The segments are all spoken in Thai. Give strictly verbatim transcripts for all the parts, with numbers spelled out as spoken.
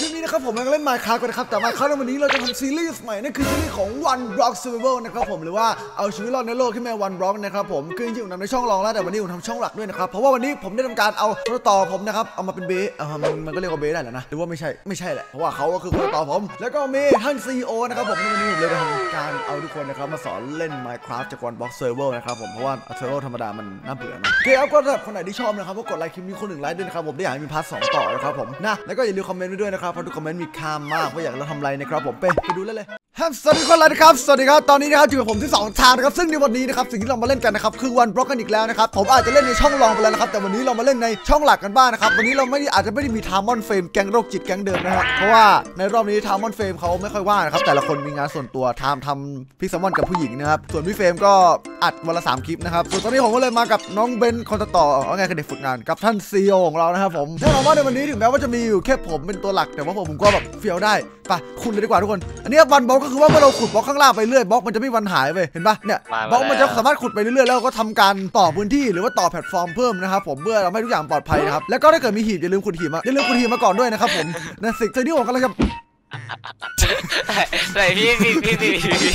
ลิปนี้นะครับผมกำลังเล่น Minecraft กันนะครับแต่ Minecraft ในวันนี้เราจะทำซีรีส์ใหม่นั่นคือซีรีส์ของ One Block Survival นะครับผมหรือว่าเอาชีวิตรอดในโลกที่แม่ One Block นะครับผมคือจริงๆผมทำในช่องรองแล้วแต่วันนี้ผมทำช่องหลักด้วยนะครับเพราะว่าวันนี้ผมได้ทำการเอาคนต่อผมนะครับเอามาเป็นเบสอ่ามันมันก็เรียกว่าเบสได้แหละนะหรือว่าไม่ใช่ไม่ใช่แหละเพราะว่าเขาก็คือคนต่อผมแล้วก็มีท่าน ซี อี โอ นะครับผมในวันนี้ผมเลยจะทำการเอาทุกคนนะครับมาสอนเล่น Minecraft จาก One Block Survival นะครับผมเพราะว่า Survival ธรรมดามันน่าเบื่อนะโอเคครับก็สำหรับคนไหนที่ชอบนะครับก็กดไลค์คลิปนี้คนหนึ่งไลค์ด้วยนะครับผมได้อยากให้มีพาร์ทสองต่อนะครับผมนะแล้วก็อย่าลืมคอมเมนต์ไว้ด้วยนะครับเพราะทุกคอมเมนต์มีค่ามากว่าอยากเราทำอะไรนะครับผมไปไปดูเลยเลยสวัสดีคนเลยนะครับสวัสดีครับตอนนี้นะครับอยู่กับผมที่สองทางนะครับซึ่งในวันนี้นะครับสิ่งที่เรามาเล่นกันนะครับคือ One Block กันอีกแล้วนะครับผมอาจจะเล่นในช่องรองไปแล้วนะครับแต่วันนี้เรามาเล่นในช่องหลักกันบ้างนะครับวันนี้เราไม่อาจจะไม่ได้มีทามอนเฟรมแก๊งโรคจิตแก๊งเดิมนะครับเพราะว่าในรอบนี้ทามอนเฟรมเขาไม่ค่อยว่างนะครับแต่ละคนมีงานส่วนตัวทามทำพิซซ่ามอนกับผู้หญิงนะครับส่วนพี่เฟรมก็อัดวันละสามคลิปนะครับส่วนตอนนี้ผมก็เลยมากับน้องเบนคนต่อเอาไงคือเด็กฝึกงานกับท่าน ซี อี โอ ของเรานะครับผมแน่นอนว่าในวันนี้ถึงแม้ว่าจะมีอยู่แค่ผมเป็นตัวหลักแต่ว่าผมก็แบบเฟี้ยวได้ไปขุดเลยดีกว่าทุกคนอันนี้วันบล็อกก็คือว่าเมื่อเราขุดบล็อกข้างล่างไปเรื่อยบล็อกมันจะไม่วันหายไปเห็นปะเนี่ยบล็อกมันจะสามารถขุดไปเรื่อยๆแล้วก็ทำการต่อพื้นที่หรือว่าต่อแพลตฟอร์มเพิ่มนะครับผมเพื่อทำให้ทุกอย่างปลอดภัยนะครับแล้วก็ถ้าเกิดมีหีบอย่าลืมขุดหีบมาอย่าลืมขุดหีบมาก่อนด้วยนะครับผมในสิ่งที่ผมกำลังจะแต่พี่พี่พี่พี่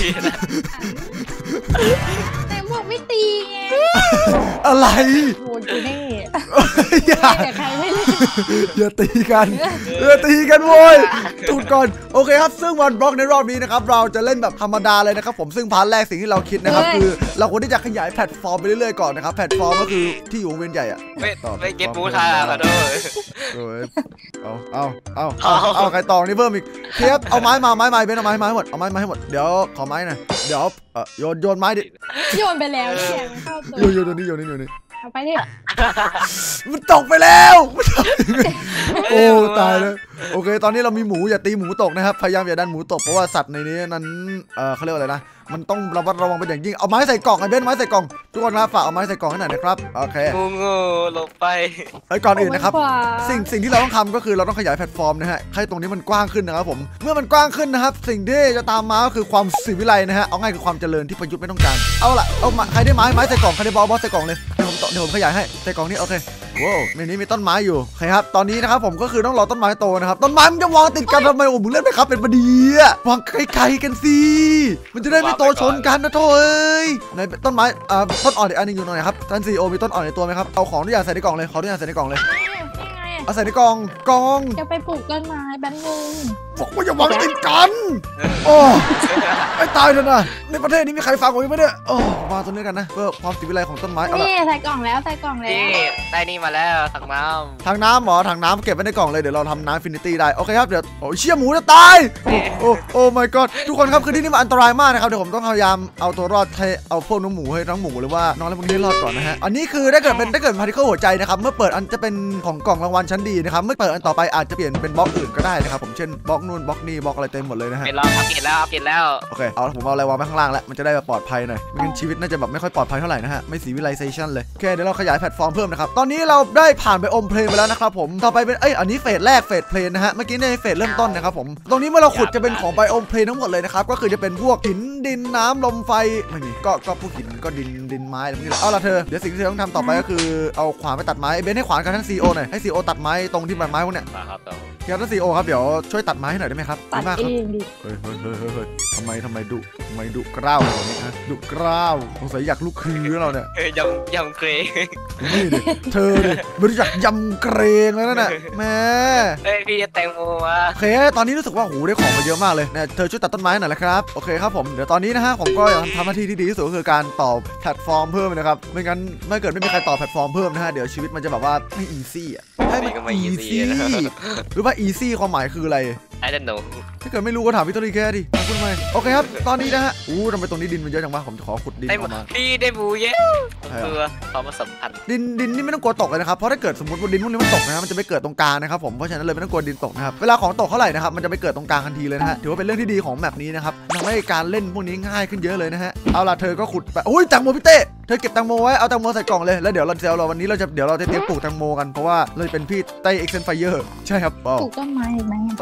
แต่บอกไม่ตีไงอะไรโหดอยู่นี่อย่าใครไม่เล่นอย่าตีกันอย่าตีกันโว้ยตูดก่อนโอเคครับซึ่งวันบล็อกในรอบนี้นะครับเราจะเล่นแบบธรรมดาเลยนะครับผมซึ่งพาร์ทแรกสิ่งที่เราคิดนะครับคือเราควรที่จะขยายแพลตฟอร์มไปเรื่อยๆก่อนนะครับแพลตฟอร์มก็คือที่อยู่วงเวียนใหญ่อะไม่ไม่เก็ตบูทาขอโทษเอาเอาเอาเอาเอาใครตองนี่เพิ่มอีกเทียบเอาไม้มาไม้ไม้เบนเอาไม้มาให้หมดเอาไม้มาให้หมดเดี๋ยวขอไม้หน่อยเดี๋ยวเออโยนโยนไม้ดิโยนไปแล้วเนี่ยเข้าตัวโยนโยนตัวนี้โยนนี่โยนนี่เอาไปดิมันตกไปแล้วโอ้ตายแล้วโอเคตอนนี้เรามีหมูอย่าตีหมูตกนะครับพยายามอย่าดันหมูตกเพราะว่าสัตว์ในนี้นั้นเออเขาเรียกว่าอะไรนะมันต้องระมัดระวังเป็นอย่างยิ่งเอาไม้ใส่กล่องไอ้เบนไม้ใส่กล่องทุกคนครับฝากเอาไม้ใส่กล่องให้หน่อยนะครับโอเคงูงูลงไปไอ้ก่อนอื่นนะครับสิ่งสิ่งที่เราต้องทำก็คือเราต้องขยายแพลตฟอร์มนะฮะให้ตรงนี้มันกว้างขึ้นนะครับผมเมื่อมันกว้างขึ้นนะครับสิ่งที่จะตามมาก็คือความสิวิไลนะฮะเอาง่ายคือความเจริญที่ประยุทธ์ไม่ต้องการเอาล่ะเอาใครได้ไม้ไม้ใส่กล่องใครได้บอลบอลใส่กล่องเลยเดี๋ยวผมเดี๋ยวผมขยายให้ใส่กล่องนี้โอเคว้าวในนี้มีต้นไม้อยู่โอเคครับตอนนี้นะครับผมก็คือต้องรอต้นไม้โตนะครับต้นไม้มันจะวางติดกันทำไมโอ้มึงเล่นไปครับเป็นบดีอะวางไกลๆกันสิมันจะได้ไม่โตชนกันนะโถ่เอ้ยในต้นไม้อ่าต้นอ่อนอีกอันนึงอยู่หน่อยครับท่าน ซี อี โอ มีต้นอ่อนในตัวไหมครับเอาของทุกอย่างใส่ในกล่องเลยขอทุกอย่างใส่ในกล่องเลยเอาใส่ในกล่องกล่องจะไปปลูกต้นไม้แป๊บนึงบอกว่าอย่าวางติดกันโอ้ไอ้ตายเถอะนะในประเทศนี้มีใครฟังผมไหมเนี่ยโอ้วางต้นนี้กันนะเพื่อความสิวิไลของต้นไม้นี่ใส่กล่องแล้วใส่กล่องแล้วนี่ได้นี่มาแล้วถังน้ำถังน้ำหมอถังน้ำเก็บไว้ในกล่องเลยเดี๋ยวเราทำน้ำฟินิตี้ได้โอเคครับเดี๋ยวโอ้เชี่ยหมูจะตายโอ้โอ้ my god ทุกคนครับคือที่นี่มันอันตรายมากนะครับเดี๋ยวผมต้องพยายามเอาตัวรอดให้เอาพวกน้องหมูให้น้องหมูหรือว่าน้องอะไรพวกนี้รอดก่อนนะฮะอันนี้คือถ้าเกิดเป็นถ้าเกิดพาร์ติเคิลหัวใจนะครับเมื่อเปิดอันจะเป็นของกล่องรางวัลชั้นดีนะครับเมื่อเปิดอันต่อไปอาจจะเปลี่ยนเป็นบล็อกอื่นก็ได้นะครับผมเช่นบล็อกนู่นบล็อกนี่บล็อกอะไรเต็มหมดเลยนะฮะเป็นรอบอัปเกรดแล้วอัปเกรดแล้วโอเคเอาผมเอาอะไรวางไว้ข้างล่างแล้วมันจะได้แบบปลอดภัยหน่อยไม่งั้นชีวิตน่าจะแบบไม่ค่อยปลอดภัยเท่าไหร่นะฮะไม่สีวิไลเซชันเลยโอเคเดี๋ยวเราขยายแพลตฟอร์มเพิ่มนะครับตอนนี้เราได้ผ่านไปอมเพลนไปแล้วนะครับผมต่อไปเป็นเอ้ยอันนี้เฟสแรกเฟสเพลนนะฮะเมื่อกี้ในเฟสเริ่มต้นนะครับผมตรงนี้เมื่อเราขุดจะเป็นของไบโอมเพลนทั้งหมดเลยนะครับก็คือจะเป็นพวกหินดินน้ำลมไฟไม่มีก็ก็พวกหินก็ดินดินไม้อะไรนี่แหละเอาละเธอเดี๋ยวสิ่งที่เธอต้องทำต่อไปก็คือเอาขวานไปตัดไม้เบนให้ขวานกันทั้ง ซี อี โอ หน่อยให้ ซี อี โอ ตัดไม้ตรงที่ไม้พวกเนี้ยครับเดี๋ยวท่าน ซี อี โอ ครับเดี๋ยวช่วยตัดไม้ให้หน่อยได้ไหมครับตัดเองดิเฮ้ยเฮ้ยเฮ้ยเฮ้ยทำไมทำไมดุทำไมดุกล้าวแบบนี้ฮะดุกล้าวสงสัยอยากลุกคือเราเนี่ยยำยำเกรงนี่ดิเธอดิไม่รู้จักยำเกรงแล้วนั่นน่ะแม่เฮ้ยพี่จะแตงโมมาโอเคตอนนี้รู้สึกว่าโหได้ของมาเยอะมากเลยเนี่ยเธอช่วยตัดต้นไม้หน่อยนะครับโอเคครับผมเดี๋ยวตอนนี้นะฮะผมก็ทำหน้าที่ที่ดีที่สุดก็คือการต่อแพลตฟอร์มเพิ่มนะครับไม่งั้นไม่เกิดไม่มีใครต่อแพลตฟอร์มเพิ่มนะฮะเดี๋ยวชีวิตมันจะแบบว่าไม่อีซี่อ่ะให้มันอีซี่หรือว่าอีซี่ความหมายคืออะไร I don't know ถ้าเกิดไม่รู้ก็ถามพี่ต้นอีแค่ดิพูดทำไมโอเคครับตอนนี้นะฮะอู้ทำไมตรงนี้ดินมันเยอะจังวะผมจะขอขุดดินออกมาพี่ได้บูเยอะคือความผสมพันธ์ดินดินนี่ไม่ต้องกลัวตกเลยนะครับเพราะถ้าเกิดสมมติว่าดินพวกนี้มันตกนะมันจะไม่เกิดตรงกลางนะครับผมเพราะฉะนั้นเลยไม่ต้องกลัวดินตกนะครับเวลาของตกเท่าไหร่นะครับมันจะไม่เกิดตรงกลางทันทีเลยนะฮะถือว่าเป็นเรื่องที่ดีของแมปนี้นะครับทำให้การเล่นพวกนี้ง่ายขึ้นเยอะเลยนะฮะเอาล่ะเธอก็ขุดไปอุ้ยแตงโมพี่เต้เธอเก็บแตงโมไว้เอาแตงโมใส่กล่องเลยแล้วเดี๋ยวเราเดี๋ยวเราวันนี้เราจะเดี๋ยวเราจะเตรียมปลูกแตงโมกันเพราะว่าเราเป็นพี่เต้เอ็กเซนไฟเยอร์ใช่ครับปลูกต้นไม้ไหมต้นไม้เหรอ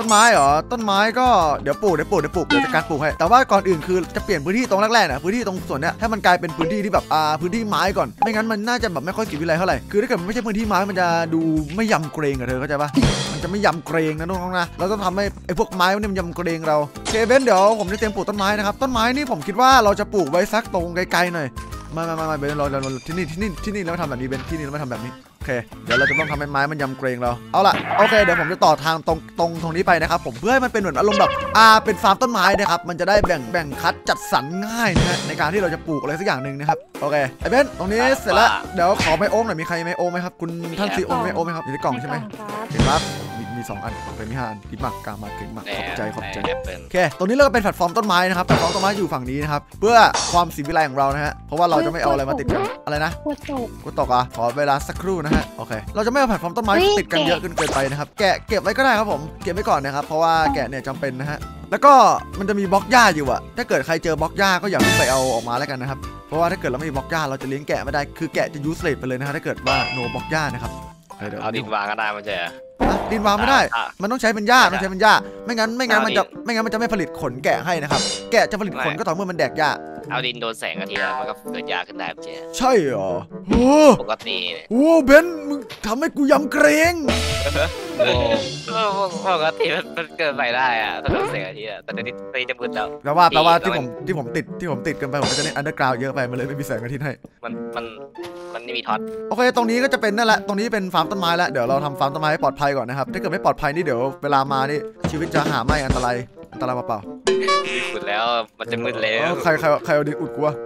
ต้นไม้ก็เดี๋ยวปลูกเดี๋ยวปลูกเดี๋ยวปลูกเดี๋ยวจัดการปลูกให้แต่ว่าก่อนอื่นคือจะเปลี่ยนพื้นที่ตรงแรกๆนะพื้นที่ตรงส่วนเนี้ยให้มันกลายเป็นพื้นที่ที่แบบอ่าพื้นที่ไม้ก่อนไม่งั้นมันน่าจะแบบไม่ค่อยสีวิไลเท่าไหร่คือถ้าเกิดมันไม่ใช่พื้นที่ไม้มันจะดูไม่ยำเกรงอะเธอเข้าใจปะมันจะไม่ยำเกรงนะน้องๆนะเราต้องทำให้ไอ้พวกไม้เนี่ยมันยำเกรงเราเคเบนเดี๋ยวผมจะเตรียมปลูกต้นไม้นะครับต้นไม้นี่ผมคิดว่าเราจะปลูกไว้สักตรงไกลๆหน่อยมามามาเบนเราเราที่นี่ที่นี่ที่นี่เราทำแบบนี้เบนที่นี่เราไม่ทำแบบนี้โอเคเดี๋ยวเราจะต้องทำให้ไม้มันยำเกรงเราเอาล่ะโอเคเดี๋ยวผมจะต่อทางตรงตรงตรงนี้ไปนะครับผมเพื่อให้มันเป็นเหมือนอารมณ์แบบอ่าเป็นฟาร์มต้นไม้นะครับมันจะได้แบ่งแบ่งคัดจัดสรรง่ายนะฮะในการที่เราจะปลูกอะไรสักอย่างหนึ่งนะครับโอเคไอ้เบนตรงนี้เสร็จแล้วเดี๋ยวขอไม้โอ๊กหน่อยมีใครไม้โอ๊กไหมครับคุณท่านซีโอไม้โอ๊กไหมครับอยู่ในกล่องใช่ไหมในกล่องครับเห็นครับมีมีสองอันเป็นมีห้าอันดีมากกลางมาเก่งมากขอบใจขอบใจแอปเปิลโอเคตรงนี้เราก็เป็นแพลตฟอร์มต้นไม้นะครับแพลตฟอร์มต้นไม้อยู่ฝั่งนี้นะครับเพื่อความสีวิไลของเรานะฮะเพราะว่าเราจะไม่เอาอะไรมาติดกันอะไรนะพูดถูกกูตกอ่ะขอเวลาสักครู่นะฮะโอเคเราจะไม่เอาแพลตฟอร์มต้นไม้เฮ้ยติดกันเยอะเกินเกินไปนะครับแกะเก็บไว้ก็ได้ครับผมเก็บไว้ก่อนนะครับเพราะว่าแกะเนี่ยจำเป็นนะฮะแล้วก็มันจะมีบล็อกหญ้าอยู่อะถ้าเกิดใครเจอบล็อกหญ้าก็อย่าเพิ่งไปเอาออกมาแล้วกันนะครับเพราะว่าถ้าเกิดเราไม่มีบล็อกหญ้าเราจะเลี้ยงแกะไม่ได้คือแกะจะยูสเลสไปเลยนะฮะถ้าเกิดว่าโนบล็อกหญ้านะครับเดี๋ยวเอาดินวางก็ได้มันจะอ่ะดินวางไม่ได้อ่ะมันต้องใช้เป็นหญ้าต้องใช้เป็นหญ้าไม่งั้นไม่งั้นเอามันดิจะไม่งั้นมันจะไม่ผลิตขนแกะให้นะครับแกะจะผลิตขนก็ต่อเมื่อมันแดกหญ้าเอาดินโดนแสงอาทิตย์แล้วมันก็เกิดยาขึ้นได้ไม่ใช่ใช่เหรอโอ้ปกติเนี่ยโหเบนมึงทำให้กูยำเกรงโอ้เออปกติมันมันเกิดไปได้อะถ้าโดนแสงอาทิตย์อะแต่เดี๋ยวนี้ตอนนี้จะมืดแล้วแปลว่าแปลว่าดีที่แล้วผมที่ผมติดที่ผมติดกันไปผมก็จะเล่นอันเดอร์กราวเยอะไปมันเลยไม่มีแสงอาทิตย์ให้มันมันมันไม่มีท็อตโอเคตรงนี้ก็จะเป็นนั่นแหละตรงนี้เป็นฟาร์มต้นไม้แล้วเดี๋ยวเราทำฟาร์มต้นไม้ให้ปลอดภัยก่อนนะครับถ้าเกิดไม่ปลอดภัยนี่เดี๋ยวเวลามานี่ชีวิตจะหาไม่อันตรายอันตรายเปล่าขุดแล้วมันจะมืดๆแล้เอวอใครใครใครเอาดินอุดกูวะ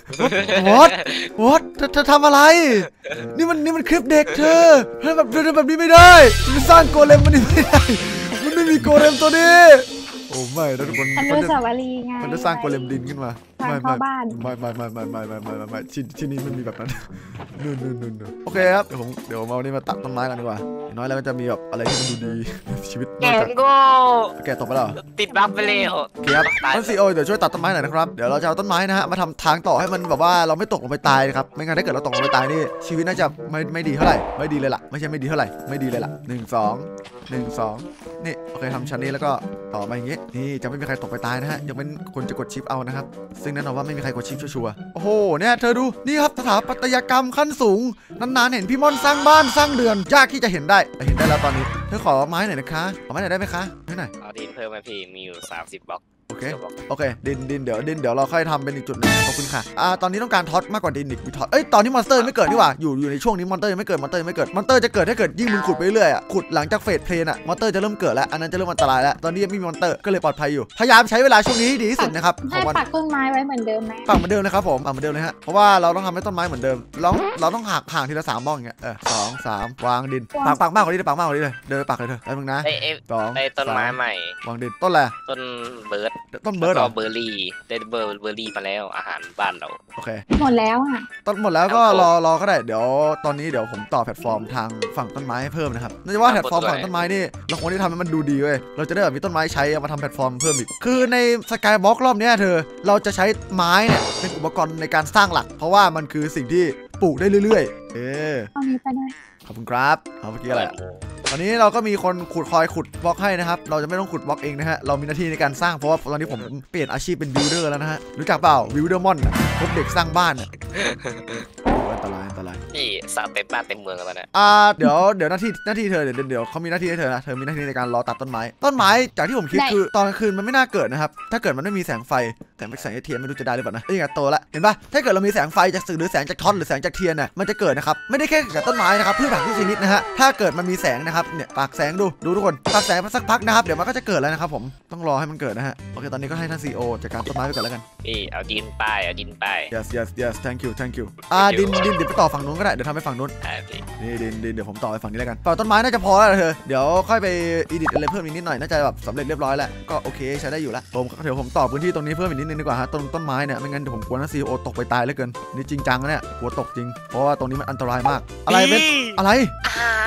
What What เธอเธอทำอะไร นี่มันนี่มันคลิปเด็กเธอเธอแบบเธอทำแบบนี้ไม่ได้มันสร้างโกเลมมันนี่ไม่ได้มันไม่มีโกเลมตัวนี้โอ้ไม่นะทุกคนอนุมันจะสาวรีย์ไงมันจะสร้างโกเลมดินขึ้นมาทางไม่เข้าบ้านไม่ไม่ไม่ไม่ไม่ไม่ไม่ไม่ไม่ที่ที่นี่มันมีแบบนั้น นู่นนู่นนู่นนู่นโอเคครับเดี๋ยวผมเดี๋ยวผมเอานี่มาตัดต้นไม้กันดีกว่าอย่างน้อยแล้วก็จะมีแบบอะไรที่มันดูดีในชีวิตนแกอกจากงโง่แกตกไปแล้วเหรอติดบัฟไปเลยโหโอเคครับท่านซีโอเดี๋ยวช่วยตัดต้นไม้หน่อยนะครับเดี๋ยวเราจะเอาต้นไม้นะฮะมาทำทางต่อให้มันแบบว่าเราไม่ตกลงไปตายนะครับไม่งั้นถ้าเกิดเราตกลงไปตายนี่ชีวิตน่าจะไม่ไม่ดีเท่าไหร่ไม่ดีเลยล่ะไม่ใช่ไม่ดีเท่าไหร่ไม่ดีเลยล่ะหนึ่งสองหนึ่งสองนี่โอเคทำชั้นนี้แล้วก็ต่อมาอย่างงี้นี่จะไม่มีใครตกไปตายนะฮะยกเว้นคนจะกดชิปเอานะครับซึ่งแน่นอนว่าไม่มีใครกดชิปชัวร์ๆโอ้โหเนี่ยเธอดูนี่ครับสถาปัตยกรรมขั้นสูงนานๆเห็นพี่ม่อนสร้างบ้านสร้างเรือนยากที่จะเห็นได้แต่เห็นได้แล้วตอนนี้เธอขอไม้หน่อยนะคะขอไม้หน่อยได้ไหมคะไม่หน่อยเอาดินเพิ่มมาพี่มีอยู่สามสิบบล็อกโอเค โอเค ดินดินเดี๋ยวดินเดี๋ยวเราค่อยทำเป็นอีกจุดหนึงขอบคุณค่ะ อ่า ตอนนี้ต้องการท็อตมากกว่าดินอีกมีท็อตเอ้ย ตอนนี้มอนสเตอร์ไม่เกิดนี่หว่า อยู่อยู่ในช่วงนี้มอนสเตอร์ยังไม่เกิด มอนสเตอร์ยังไม่เกิด มอนสเตอร์จะเกิดถ้าเกิดยิ่งมึงขุดไปเรื่อยๆอ่ะ ขุดหลังจากเฟสเพลนอ่ะ มอนสเตอร์จะเริ่มเกิดแล้ว อันนั้นจะเริ่มอันตรายแล้ว ตอนนี้ยังไม่มีมอนสเตอร์ ก็เลยปลอดภัยอยู่ พยายามใช้เวลาช่วงนี้ให้ดีที่สุดนะครับขให้องวันปักต้นไม้ไว้เหมือนเดิมไหมปักเหมือนเดิมนะครับผมปักเหมือนเดิมเลยฮะ เพราะว่าเราต้องทำให้ต้นไม้เหมือนเดิม เราเราต้องห่างห่างทีละสามบ้องอย่างเงี้ย เออสองสามวางดิน ปักปักมากกว่านี้เลยปักมากกว่านี้เลย เดินไปปักเลยเถอะแล้วมึงนะไอ้ไอ้สองไอ้ต้นไม้สาใหม่วางดิน ต้นอะไรต้นเบิร์ดต้นเบิร์ดเหรอแล้วก็เบอร์รี่ได้เบอร์เบอร์รี่มาแล้วอาหารบ้านเราโอเคหมดแล้วอ่ะต้นหมดแล้วก็ครับผมรอรอก็ได้เดี๋ยวตอนนี้เดี๋ยวผมต่อแพลตฟอร์มทางฝั่งต้นไม้ให้เพิ่มนะครับนั่นจะว่าแพลตฟอร์มฝั่งต้นไม้นี่เราควรที่ทำให้มันดูดีเว้ยเราจะได้แบบมีต้นไม้ใช้เอามาทำแพลตฟอร์มเพิ่มอีกคือในสกายบล็อกรอบเนี้ยเธอเราจะใช้ไม้เนี่ยเป็นอุปกรณ์ในการสร้างหลัก เพราะว่ามันคือสิ่งที่ปลูกได้เรื่อยๆเออเอานี้ไปได้ขอบคุณครับเอาเมื่อกี้อะไรตอนนี้เราก็มีคนขุดคอยขุดบล็อกให้นะครับเราจะไม่ต้องขุดบล็อกเองนะฮะเรามีหน้าที่ในการสร้างเพราะว่าตอนนี้ผมเปลี่ยนอาชีพเป็นบิลเดอร์แล้วนะฮะรู้จักเปล่าบิลเดอร์มอนพบเด็กสร้างบ้านเนี่ยอันตรายอันตรายนี่สร้างเต็มบ้านเต็มเมืองกันแล้วเนี่ยอ่าเดี๋ยวเดี๋ยวหน้าที่หน้าที่เธอเดี๋ยวเดี๋ยวเขามีหน้าที่ให้เธอนะเธอมีหน้าที่ในการรอตัดต้นไม้ต้นไม้จากที่ผมคิดคือตอนกลางคืนมันไม่น่าเกิดนะครับถ้าเกิดมันไม่มีแสงไฟแต่แสงจากเทียนไม่รู้จะได้หรือเปล่านะนี่ไงโตแล้วเห็นปะถ้าเกิดเรามีแสงไฟจากสื่อหรือแสงจากท็อตหรือแสงจากเทียนน่ะมันจะเกิดนะครับไม่ได้แค่จากต้นไม้นะครับพืชผักทุกชนิดนะฮะถ้าเกิดมันมีแสงนะครับเนี่ยปากแสงดูดูทุกคนปากแสงมาสักพักนะครับเดี๋ยวมันก็จะเกิดแล้วนะครับผมต้องรอให้มันเกิดนะฮะโอเคตอนนี้ก็ให้ท่านซีอีโอจัดการต้นไม้ไปก่อนแล้วกันนี่เอาดินไปเอาดินไป yes yes yes thank you thank you อ่าดินดินเดี๋ยวไปต่อฝั่งนู้นก็ได้เดี๋ยวทำไปฝั่งนู้นอ่าพี่นี่ดินดินเดี๋ยวผมต่อไปฝั่งนี้แล้วกันต่อต้นไม้น่าจะพอแล้วเธอเดี๋ยวค่อยไปอีดิทอะไรเพิ่มอีกนิดหน่อยน่าจะแบบสำเร็จเรียบร้อยแล้วก็โอเคใช้ได้อยู่แล้วผมเดี๋ยวผมต่อพื้นที่ตรงนี้เพิ่มอีกนิดนึงดีกว่าฮะต้นต้นไม้เนี่ยไม่งั้นเดี๋ยวผมกลัวนะซีโอตกไปตายเหลือเกินนี่จริงจังนะเนี่ยกลัวตกจริงเพราะว่าตรงนี้มันอันตรายมากอะไรเป็นอะไรอาหาร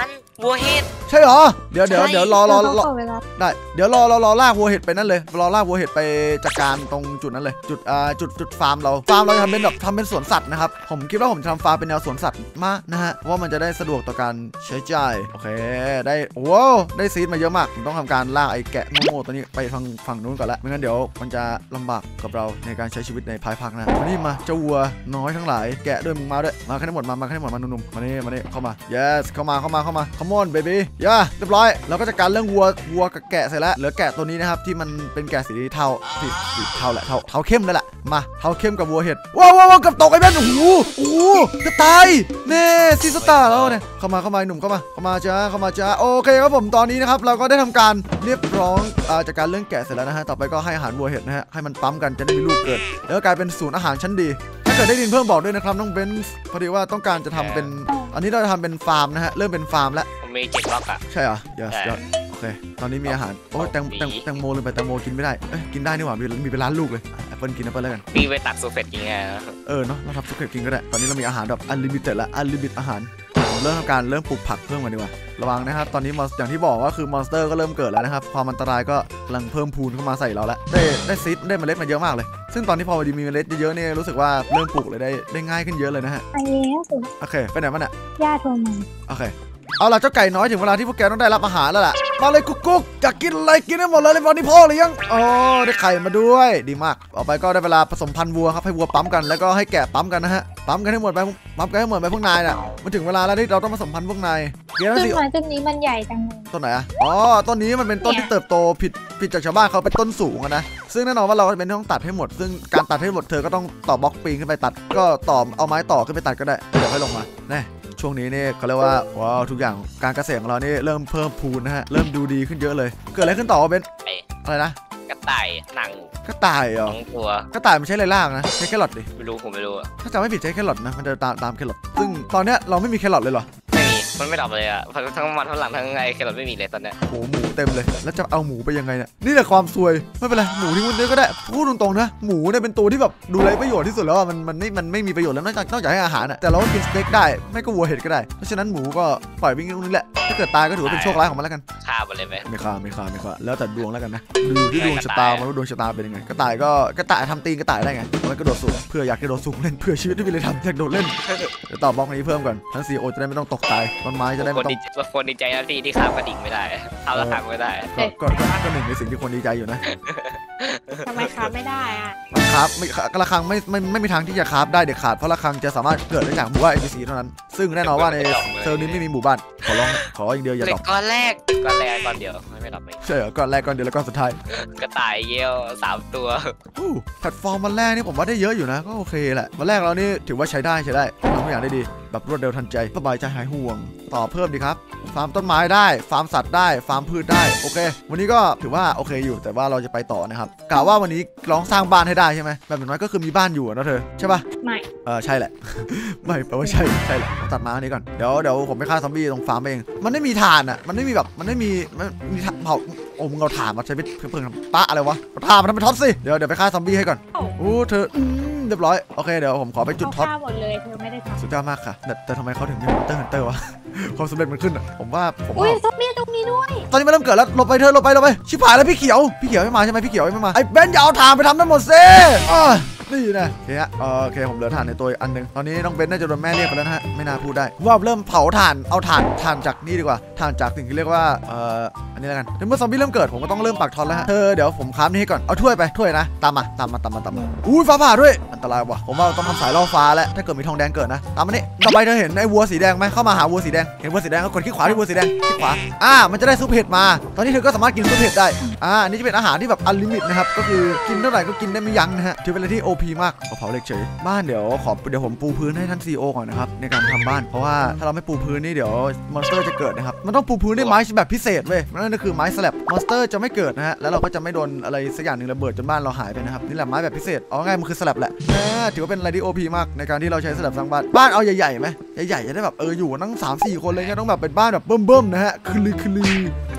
วัวเห็ดใช่เหรอเดี๋ยวเดี๋ยวเดี๋ยวรอรอรอเวลาได้เดี๋ยวรอรอรอลากวัวเห็ดไปนั่นเลยรอลากวัวเห็ดไปจัดการตรงจุดนั้นเลยจุดอ่าจุดจุดฟาร์มเราฟาร์มเราจะทำเป็นแบบทำเป็นสวนสัตว์นะครับผมคิดว่าผมจะทำฟาร์มเป็นแนวสวนสัตว์มานะฮะเพราะว่ามันจะได้สะดวกต่อการใช้จ่ายโอเคได้ว้าวได้ซีดมาเยอะมากผมต้องทำการลากไอ้แกะโง่ๆตัวนี้ไปทางฝั่งนู้นก่อนละไม่งั้นเดี๋ยวมันจะลำบากกับเราในการใช้ชีวิตในภายภาคหน้ามานี่มาเจ้าวัวน้อยทั้งหลายแกะด้วยมึงมาด้วยมาแค่ทั้งหมดมามาแค่ทั้งหมดมาหนุ่มๆมานี่มานี่เข้ามา yes เข้ามาเข้ามาเข้ามา come on baby ย่าเรียบร้อยเราก็จะการเรื่องวัววัวกับแกะเสร็จแล้วเหลือแกะตัวนี้นะครับที่มันเป็นแกะสีเทาสีสีเทาแหละเทาเทาเข้มเลยแหละมาเทาเข้มกับวัวเห็ดว้าวว้าวกับตกไอ้แม่นโอ้โหโอ้โหจะตายเน่ซีสตาร์แล้วเนี่ยเข้ามาเข้ามาหนุ่มเข้ามาเข้ามาจ้าเข้ามาจ้าโอเคครับผมตอนนี้นะครับเราก็ได้ทำการเรียบร้อยจากการเรื่องแกะเสร็จแล้วนะฮะต่อไปก็ให้อาหารวัวเห็ดนะฮะให้มันปั๊มกันจะได้มีลูกเกิดแล้วก็กลายเป็นศูนย์อาหารชั้นดีถ้าเกิดได้ดินเพิ่มบอกด้วยนะครับน้องเบนซ์พอดีว่าต้องการจะทำเป็นอันนี้เราจะทำเป็นฟาร์มนะฮะเริ่มเป็นฟาร์มแล้วผมมีเจ็ดบล็อกอะใช่เหรอ yes yes โอเคตอนนี้มีอาหารโอ้แตงแตงแตงโมเลยไปแตงโมกินไม่ได้เอ้ยกินได้นี่หว่ามีมีเป็นล้านลูกเลยแอปเปิลกินแอปเปิลแล้วกันมีไปตัดซูเฟตกินไงเออเนาะเราทำซูเฟตกินก็ได้ตอนนี้เรามีอาหารแบบอันลิมิเต็ดละอันลิมิตอาหารเริ่มทำการเริ่มปลูกผักเพิ่มกันดีกว่าระวังนะครับตอนนี้อย่างที่บอกว่าคือมอนสเตอร์ก็เริ่มเกิดแล้วนะครับความอันตรายก็กำลังเพิ่มพูนเข้ามาใส่เราแล้วได้ได้ซีดได้เมล็ดมาเยอะมากเลยซึ่งตอนที่พอดีมีเมล็ดเยอะๆเนี่ยรู้สึกว่าเริ่มปลูกเลยได้ได้ง่ายขึ้นเยอะเลยนะฮะไปแล้วสิโอเคไปไหนมาเนี่ยญาติโทรมาโอเคเอาล่ะเจ้าไก่น้อยถึงเวลาที่พวกแกต้องได้รับอาหารแล้วล่ะมาเลยกุ๊กกุ๊กอยากกินอะไรกินได้หมดเลยในวันนี้พ่อหรือยังอ๋อได้ไข่มาด้วยดีมากต่อไปก็ได้เวลาผสมพันธุ์วัวครับให้วัวปั๊มกันแล้วก็ให้แกะปั๊มกันนะฮะปั๊มกันให้หมดไปปั๊มกันให้หมดไปพวกนายน่ะมันถึงเวลาแล้วที่เราต้องผสมพันธุ์พวกนายเดี๋ยวสิต้นไม้ต้นนี้มันใหญ่จังเลยต้นไหนอ่ะอ๋อต้นนี้มันเป็นต้นที่เติบโตผิดผิดจากชาวบ้านเขาเป็นต้นสูงนะซึ่งแน่นอนว่าเราเป็นต้องตัดให้หมดซึ่งการตัดให้หมดเธอก็ต้องต่อบล็อกปีนขึ้นไปตัดก็ต่อเอาไม้ต่อขึ้นไปตัดก็ได้เดี๋ยวค่อยลงมาแน่ช่วงนี้นี่เขาเรียกว่าว้าวทุกอย่างการเกษตรของเรานี่เริ่มเพิ่มพูนนะฮะเริ่มดูดีขึ้นเยอะเลยเกิดอะไรขึ้นต่อเบนอะไรนะกระต่ายหนังกระต่ายเหรอตัวกระต่ายมันใช้อะไรล่างนะใช้แครอทดิไม่รู้ผมไม่รู้ถ้าจำไม่ผิดใช้แครอทนะมันจะตามตามแครอทซึ่งตอนเนี้ยเราไม่มีแครอทเลยเหรอไม่มีมันไม่ดับเลยอะทั้งมันทั้งหลังทั้งไงแครอทไม่มีเลยตอนเนี้ยโอ้หมูเต็มเลยแล้วจะเอาหมูไปยังไงเนี่ยนี่แหละความซวยไม่เป็นไรหมูที่มันเนื้อก็ได้พูดตรงๆนะหมูเนี่ยเป็นตัวที่แบบดูไรประโยชน์ที่สุดแล้วมันมันไม่มันไม่มีประโยชน์แล้วนอกจากนอกจากให้อาหารอะแต่เราก็กินสเต็กได้ไม่ก็วัวเห็ดก็ได้เพราะฉะนั้นหมูก็ปล่อยวิ่งตรงนี้แหละถ้าเกิดตายก็ถือว่าเป็นโชคร้ายของมันแล้วกันฆ่าไปเลยไหมไม่ฆ่าไม่ฆ่าไม่ฆ่าแล้วแต่ดวงแล้วกันนะดูที่ดวงชะตามันว่าดวงชะตาเป็นยังไงกระต่ายก็กระต่ายทำตีนกระต่ายได้ไงมันกระโดดสูงเพื่ออยากกระโดดสูงเล่นเพื่อชีวิตที่มีเลยทำอยากโดดเล่นเดี๋ยวต่อบล็อกนี้เพิ่มก่อนทั้งซีโอจะได้ไม่ต้องตกตายต้นไม้จะได้ไม่ต้องคนดีใจนะที่ที่ข้ามกระดิ่งไม่ได้ข้ามระฆังไม่ได้ก็ก็หนึ่งในสิ่งที่คนดีใจอยู่นะทำไมคราฟไม่ได้อะครับไม่ระฆังไม่ไม่ไม่มีทางที่จะคราฟได้เด็ดขาดเพราะระฆังจะสามารถเกิดได้จากหมู่บ้าน เอ็น พี ซี เท่านั้นซึ่งแน่นอนว่าในเซอร์นี้ไม่มีหมู่บ้านขอร้องขออย่างเดียวอย่าตกก้อนแรกก้อนแรกก้อนเดียวไม่ดับไม่ใช่เหรอก้อนแรกก้อนเดียวแล้วก้อนสุดท้ายกระต่ายเยี่ยวสามตัวแพลตฟอร์มวันแรกนี่ผมว่าได้เยอะอยู่นะก็โอเคแหละวันแรกเรานี่ถือว่าใช้ได้ใช้ได้ทำทุกอย่างได้ดีแบบรวดเร็วทันใจสบายใจหายห่วงต่อเพิ่มดีครับฟาร์มต้นไม้ได้ฟาร์มสัตว์ได้ฟาร์มพืชได้โอเควันนี้ก็ถือว่าโอเคอยู่แต่ว่าเราจะไปต่อนะครับกล่าวว่าวันนี้ลองสร้างบ้านให้ได้ใช่ไหมแบบอย่างน้อยก็คือมีบ้านอยู่นะเธอใช่ปะไม่เออใช่แหละไม่แปลว่าใช่ใช่แหละตัดมาอันนี้ก่อนเดี๋ยวเดี๋ยวผมไปฆ่าซอมบี้ตรงฟาร์มเองมันไม่มีถ่านอ่ะมันไม่มีแบบมันไม่มีมันมีเผาโอ้มึงเอาถ่านมาใช้เป็นเพื่อนปะอะไรวะถ่านมาทำเป็นท็อปสิเดี๋ยวเดี๋ยวไปฆ่าซอมบี้ให้ก่อนโอ้เธอเรียบร้อยโอเคเดี๋ยวผมขอไปจุดท็อปหมดเลยเธอไม่ได้ทำสุดยอดมากค่ะแต่แต่ทำไมเขาถึงมีมอนเตอร์ฮันเตอร์วะความสำเร็จมันขึ้นอ่ะผมว่าผมอุ้ยซอมบี้ตรงนี้ด้วยตอนนี้มันเริ่มเกิดแล้วหลบไปเธอหลบไปหลบไปชิบหายแล้วพี่เขียวพี่เขียวไม่มาใช่ไหมพี่เขียวไม่มาไอ้เบนอย่าเอาถ่านไปทำนั่นหมดสินี่นะโอเคฮะโอเคผมเหลือถ่านในตัวอันนึงตอนนี้น้องเบนน่าจะโดนแม่เรียกไปแล้วนะฮะไม่น่าพูดได้ว่าเริ่มเผาถ่านเอาถ่านถ่านจากนี่ดีกว่าถ่านจากสิ่งที่เรียกว่าเอ่ออันนี้แล้วกันเมื่อซอมบี้เริ่มเกิดผมก็ต้องเริ่มปักทอนแล้วฮะเธอเดี๋ยวผมค้ำนี่ให้ก่อนเอาถ้วยไปถ้วยนะตามมาตามมาตามมาตามมาอุ้ยฟ้าผ่าด้วยอันตรายว่ะผมว่าต้องทำสายล่อฟ้าแล้วถ้าเกิดมีทองแดงเกิดนะตามมานี่ต่อไปเธอเห็นไอ้วัวสีแดงไหมเข้ามาหาวัวสีแดงเห็นวัวสีแดงก็กดคลิกขวาที่วัวสีแดงคลิกขวาอ่ามันจะได้ซุปเห็ดมาตอนนี้เธอก็สามารถกินซุปเห็ดได้อ่านี่จะเป็นอาหารที่แบบอันลิมิตนะครับก็คือกินเท่าไหร่ก็กินได้ไม่ยั้งนะฮะถือเป็นอะไรที่ โอ พี มากเผาเหล็กเฉยบ้านเดี๋ยวขอเดี๋ยวผมปูพื้นให้ท่านซีโอก่อนนะครับในการทำบ้านเพราะว่าถ้าเราไม่ปูพื้นนี่เดี๋ยวมอนสเตอร์จะเกิดนะครับมันต้องปูพื้นด้วยไม้แบบพิเศษเว้ยนั่นก็คือไม้สแลบมอนสเตอร์จะไม่เกิดนะฮะแล้วเราก็จะไม่โดนอะไรสักอย่างหนึ่งระเบิดจนบ้านเราหายไปนะครับนี่แหละไม้แบบพิเศษอ๋อไงมันคือสแลบแหละถือว่าเป็นอะไรที่ โอ พี มากในการที่เราใช้สแลบสร้างบ้านบ้านเอาใหญ่ๆไหมใหญ่ๆจะได้แบบเอออยู่นั่ง สามสี่ คนเลยเนี่ยต้องแบบเป็นบ้านแบบเบิ่มๆนะฮะคือลือคือลือ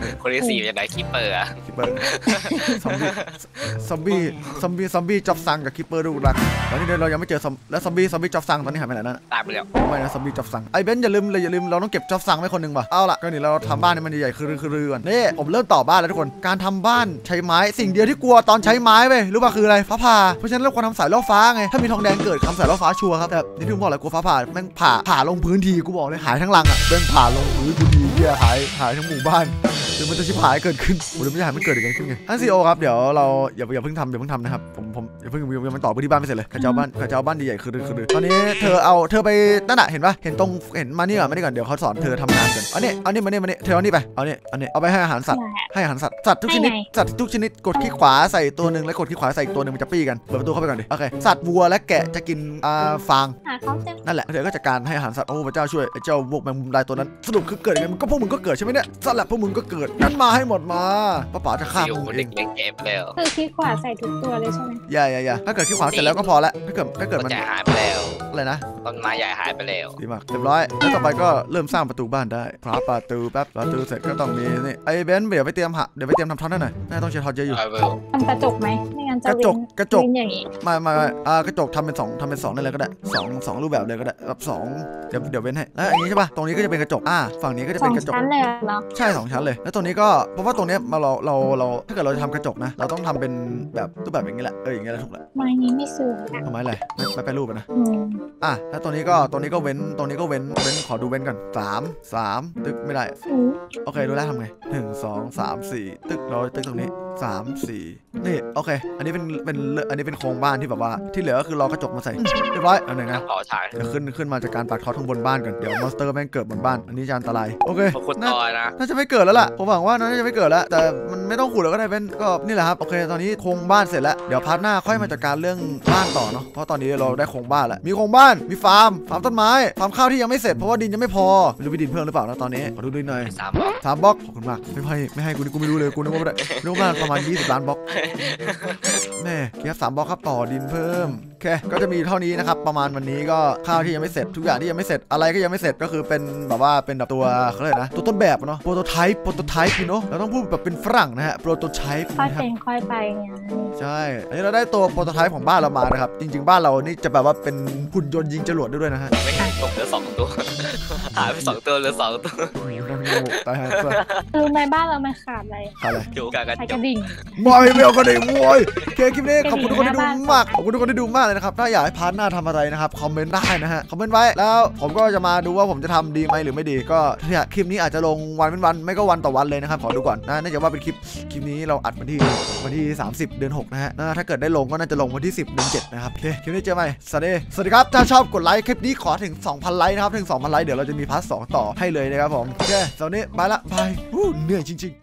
คนที่สี่เป็นไหนคิปเปอร์อะคิปเปอร์ซอมบี้ซอมบี้ซอมบี้ซอมบี้จ็อบซังกับคิปเปอร์ดูรักตอนนี้เรายังไม่เจอซอมแล้วซอมบี้ซอมบี้จ็อบซังตอนนี้หายไปไหนนั่นตายไปแล้วไม่นะซอมบี้จ็อบซังไอ้เบนอย่าลืมเลยอย่าลืมเราต้องเก็บจ็อบซังไว้คนหนึ่งว่ะเอาล่ะก็นี่เราทำบ้านให้มันใหญ่ๆคือคือก่อนนี่ผมเริ่มต่อบ้านแล้วทุกคนการทำบ้านใช้ไม้สิ่งเดียวที่กลัวตอนใช้ไม้ไปรู้ป่ะคืออะไรฟ้าผ่าเพราะฉะนั้นเราควรทำสายล่อฟ้าไงถ้ามีทองแดงเกิดทำสายล่อฟ้าชัวร์ครับแต่นี่ถึงบอกเลยกลัวฟ้าผ่าแม่งผ่าผ่าลงพื้นทีกูบอกเลยหายทั้งรังอ่ะเดินผ่าลงพื้นกูดีเหี้ยหายหายทั้งหมู่บ้านเดี๋ยวมันจะชิบหายเกิดขึ้นโอ้เดี๋ยวมันจะหายมันเกิดอะไรขึ้นไงท่านซีโอครับเดี๋ยวเราอย่าอย่าเพิ่งทำอย่าเพิ่งทำนะครับผมผมอย่าเพิ่งยังมันต่อพื้นที่บ้านไม่เสร็จเลยข้าเจ้าบ้านข้าเจ้าบ้านใหญ่คือคือตอนนี้เธอเอาเธอไปนั่นน่ะเห็นปะเห็นตรงเห็นมานี่ก่อนมานี่ก่อนเดี๋ยวเขาสอนเธอทำงานกันอันนี้อันนี้มานี่มานี่เธอเอานี่ไปเอานี่อันนี้เอาไปให้อาหารสัตว์ให้อาหารสัตว์สัตว์ทุกชนิดสัตว์ทุกชนิดกดคลิกขวาใส่ตัวหนึ่งแล้วกดคลิกขวาใส่อีกตัวหนึ่งมันจะปี้กันเปิดประตูเข้าไปก่อนดิโอเคสัตว์วัวและแกะจะกินอ่าฟางหาเขาเต็มนั่นแหละเธอก็จัดการให้อาหารสัตว์โอ้พระเจ้าช่วยไอ้เจ้าพวกแมงมุมลายตัวนั้นสรุปคือเกิดยังไงมันก็พวกมึงก็เกิดใช่ไหมเนี่ยสัตว์แหละพวกมึงก็เกิดงั้นมาให้หมดมาป้าป๋าจะฆ่าอยู่มึงเอเด็งกเล็กเก็บแล้วคือคลิกขวาใส่ทุกตัวเลยใช่ไหมอย่าอย่าอย่าถ้าเกิดคลิกขวาเสร็จแล้วก็พอละถ้าเกิดถ้าเกิดต้นมันใหญ่หายไปแล้วอะไรนะต้นไม้ใหญ่หายไปแล้วดีมากเรียบร้อยแล้วต่อไปก็เริ่มสร้างประตูบ้านได้พระประตูแป๊บประตูเสร็จก็ต้องมีนี่ไอ้เบนซ์เดี๋ยวไปเตรียมหะเดี๋ยวไปเตรียมทำท็อตหน่อยน่าต้องใช้ท็อตเยอะอยู่เอาไปทำกระจกไหมไม่งั้นจะกระจกกระจกวินอย่างนี้มามามาอ่ากระจกทำเป็นสองทำเป็นสองนั่นเลยก็ได้สองสองรูปแบบเลยก็ได้แบบสองเดี๋ยวเดี๋ยวเว้นให้แล้วอันนี้ใช่ป่ะตรงนี้ก็จะเป็นกระจกอ่าฝั่งนี้ก็จะสอเป็นงกระจกชั้นเลยเหรอใช่สองชั้นเลยแล้วตรงนี้ก็เพราะว่าตรงเนี้ยมาเราเราเราถ้าเกิดเราจะทำกระจกนะเราต้องทำเป็นแบบรูปแบบอย่างนี้แหละเอออย่างนี้แหละถูกแล้วไม้นี้ไม่สวยอ่ะทำไมอะไรไม่ไม่ไปรูปอะนะอืมอ่ะแล้วตรงนี้ก็ตรงนี้ก็เว้นตรงนี้ก็เว้นเว้นขอดูเว้นก่อนสามสามตึกไม่ได้อืมโอเคดูแลวทำไงหนึ่งสองสามสี่ตึกเราตึกตรงนี้สามสี่นี่โอเคอันนี้เป็นเป็นอันนี้เป็นโครงบ้านที่แบบว่าที่เหลือก็คือรอกระจกมาใส่เรียบร้อยอันหนึ่งนั่นะงเผาฉายเดี๋ยวขึ้นขึ้นมาจากการปักท็อตข้างบนบ้านก่อนเดี๋ยวมอนสเตอร์แม่งเกิดบนบ้านอันนี้จะอันตรายโอเคพวกคุณน่าต่อนะน่าจะไม่เกิดแล้วล่ะผมหวังว่าน่าจะไม่เกิดแล้วแต่มันไม่ต้องขุดแล้วก็ได้เป็นก็นี่แหละครับโอเคตอนนี้โครงบ้านเสร็จแล้วเดี๋ยวพาร์ทหน้าค่อยมาจัดการเรื่องบ้านต่อเนาะเพราะตอนนี้เราได้โครงบ้านแล้วมีโครงบ้านมีฟาร์มฟาร์มต้นไม้ฟาร์มข้าวที่ยังไม่เสร็จเพราะว่าดินยังไม่พอไม่รู้มีดินเพิ่มหรือเปล่านะตอนนี้ขอดูดินหน่อยสามบล็อกสามบล็อกขอบคุณมากไม่ให้ไม่ให้กูนี่กูไม่รู้เลยกูนึกว่าไม่ได้นึกว่าประมาณยี่สิบล้านบล็อกแม่เกียร์สามบล็อกครับต่อดินเพิ่มโอเคก็จะมีเท่านี้นะครับประมาณวันนี้ก็ข้าวที่ยังไม่เสร็จทุกอย่างที่ยังไม่เสร็จอะไรก็ยังไม่เสร็จก็คือเป็นแบบว่าเป็นแบบตัวเขาเรียกนะตัวต้นแบบเนาะโปรโตไทป์โปรโตไทป์พี่เนาะเราต้องพูดแบบเป็นฝรั่งนะฮะโปรโตไทป์ค่อยนะครับเป็นค่อยไปไงใช่อันนี้เราได้ตัวโปรโตไทป์ของบ้านเรามานะครับจริงๆบ้านเรานี่จะแบบว่าเป็นหุ่นยนต์ยิงจรวดได้ด้วยนะฮะไม่หายตกเหลือสองตัวหายไปสองตัวเหลือสองตัวโอ้โหนั่นโง่ตายฮะรู้ไหมบ้านเรามันขาดอะไรขาดอะไรอยู่กับกระใช้จกระกดิ่งไม่ไม่เอาก็ได้โว้ยโอเคคลิปนี้ขอบคุณทุกคนที่ดูกระดิ่งหน้าบ้านมากขอบคุณทุกคนที่ดูมากเลยนะครับถ้าอยากให้พาร์ทหน้าทำอะไรนะครับคอมเมนต์ได้นะฮะคอมเมนต์ไว้แล้วผมก็จะมาดูว่าผมจะทำดีไหมหรือไม่ดีก็เนี่ยคลิปนี้อาจจะลงวันเป็นวันไม่ก็วันต่อวันเลยนะครับขอดูก่อนนะเนื่องจากว่าเป็นคลิปคลิปนี้เราอัดวันที่วันที่สามสิบเดือนหกนะฮะถ้าเกิดได้ลงก็น่าจะลงวันที่สิบเดือนเจ็ดนะครับโอเคคลิปนี้เจอไหมสวัสดีสวัสดีครับถ้าชอบกดไลค์คลิปนี้ขอถึง สองพัน ไลค์นะครับถึง สองพัน ไลค์เดี๋ยวเราจะมีพาร์ทสองต่อให้เลยนะครับผมโอเคสวัสดีบายละบายเหนื่อยจริงๆ